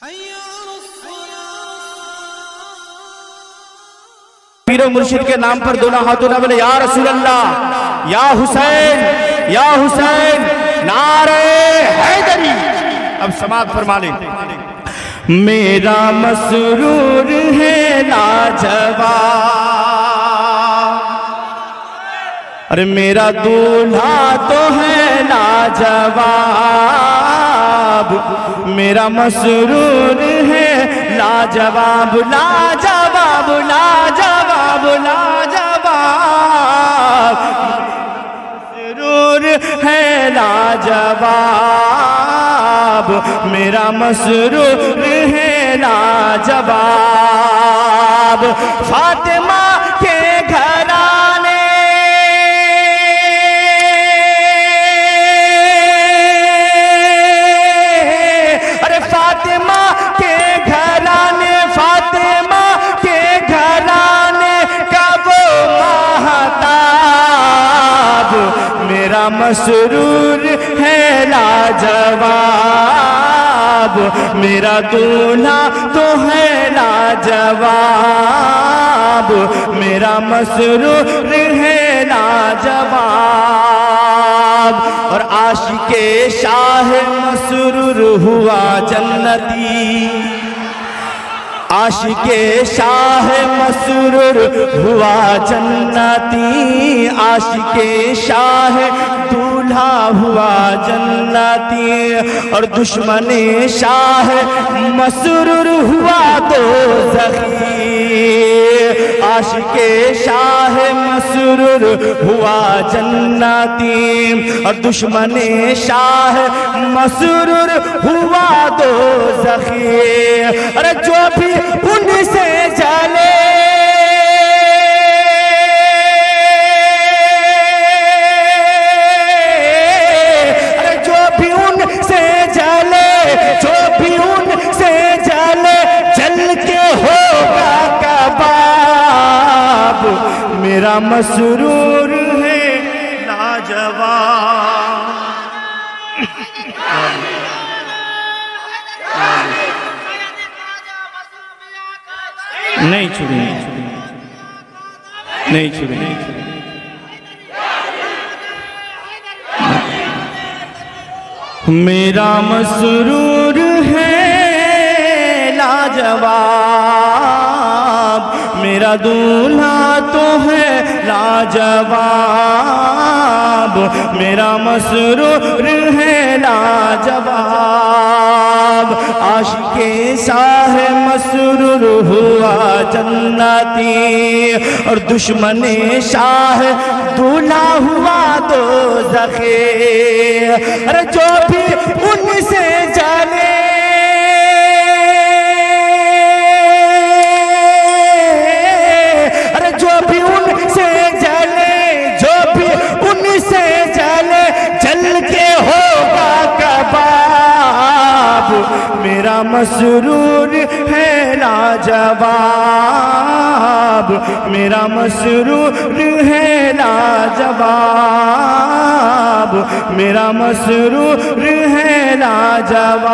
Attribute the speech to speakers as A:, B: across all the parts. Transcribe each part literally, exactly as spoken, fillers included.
A: پیر و مرشد کے نام پر دونوں ہاتھوں نہ بولے یا رسول اللہ، یا حسین، یا حسین، نعرہ حیدری۔ اب سماعت فرما لیں۔ میرا مسرور ہے لاجواب، ارے میرا دولہا تو ہے لاجواب، میرا مسرور ہے لاجواب، لاجواب، لاجواب، لاجواب، مسرور ہے لاجواب، میرا مسرور ہے لاجواب۔ فاطمہ کے گھرانے ارے فاطمہ کے گھرانے، فاطمہ کے گھرانے کا وہ ماہتاب، میرا مسرور ہے لاجواب، میرا دولہا تو ہے لاجواب، میرا مسرور ہے لاجواب۔ اور عاشق شاہ مسرور ہوا جنتی، عاشق شاہ مسرور ہوا جنتی، عاشق شاہ دولہا ہوا جنتی، اور دشمن شاہ مسرور ہوا دوزخی، عاشق شاہ مسرور ہوا جنتی، اور دشمن شاہ مسرور ہوا دوزخی۔ ارے جو بھی ان سے جلے ارے جو بھی ان سے جلے، جو بھی ان سے جلے، جل کے ہوگا کباب، میرا مسرور ہے لاجواب۔ نہیں چھوڑی، نہیں چھوڑی، نہیں چھوڑی۔ میرا مسرور ہے لاجواب، میرا دولہا تو ہے لاجواب، میرا مسرور ہے لاجواب۔ عاشق شاہ مسرور ہوا جنتی، اور دشمن شاہ دولہا ہوا دوزخی۔ ارے جو بھی ان سے جلے ارے جو بھی ان سے جلے، جو بھی ان سے جلے، جل کے ہوگا کباب، میرا مسرور ہے لاجواب، میرا مسرور ہے لاجواب، میرا مسرور ہے لاجواب،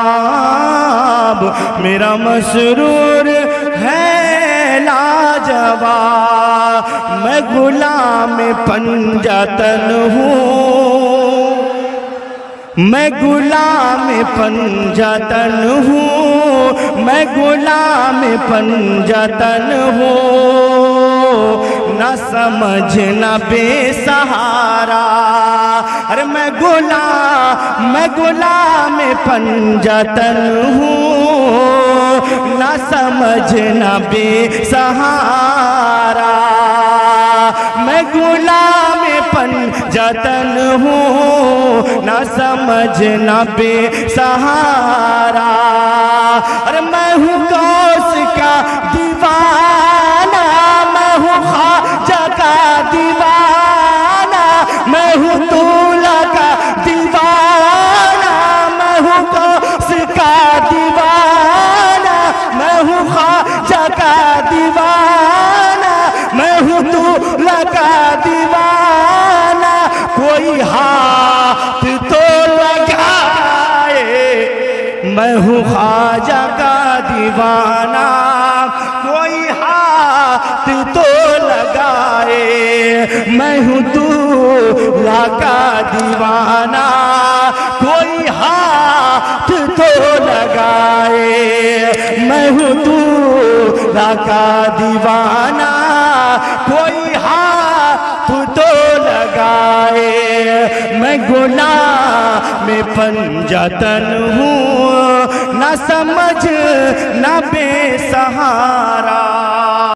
A: میرا مسرور ہے لاجواب۔ میں غلام پنجتن ہوں، میں غلام پنجتن ہوں، میں غلام پنجتن ہوں، نہ سمجھ نہ بے سہارا، ارے میں غلام میں غلام پنجتن ہوں، نہ سمجھ نہ بے سہارا، میں غلام پنجتن ہوں، نہ سمجھ نہ بے سہارا، ارے میں ہوں غوث کا دیوانہ، میں ہوں خواجہ کا دیوانہ، میں ہوں دولہا کا دیوانہ، میں ہوں غوث کا دیوانہ، میں ہوں خواجہ کا دیوانہ، میں ہوں دولہا کا دیوانہ، کوئی ہاتھ تو لگائے، میں ہوں خواجہ خواجہ کا دیوانہ کوئی ہاتھ تو لگائے میں ہوں دولہا کا دیوانہ کوئی ہاتھ تو لگائے میں ہوں دولہا کا دیوانہ کوئی ہاتھ تو لگائے میں گناہ میں پنجتن ہوں نہ سمجھ نہ بے سہارا